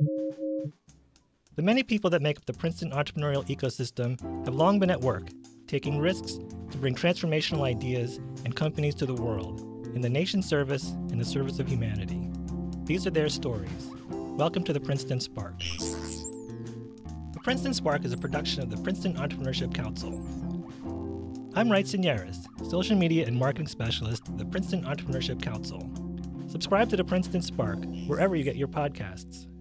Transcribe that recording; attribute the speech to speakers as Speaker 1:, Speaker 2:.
Speaker 1: The many people that make up the Princeton entrepreneurial ecosystem have long been at work, taking risks to bring transformational ideas and companies to the world, in the nation's service, in the service of humanity. These are their stories. Welcome to the Princeton Spark. The Princeton Spark is a production of the Princeton Entrepreneurship Council. I'm Wright Signeris, Social Media and Marketing Specialist at the Princeton Entrepreneurship Council. Subscribe to the Princeton Spark wherever you get your podcasts.